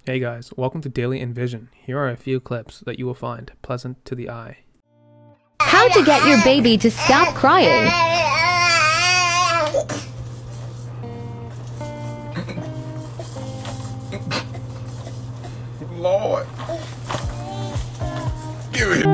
Hey guys, welcome to Daily Envision. Here are a few clips that you will find pleasant to the eye. How to get your baby to stop crying. Lord. Give it.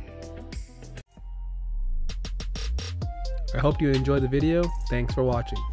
I hope you enjoyed the video. Thanks for watching.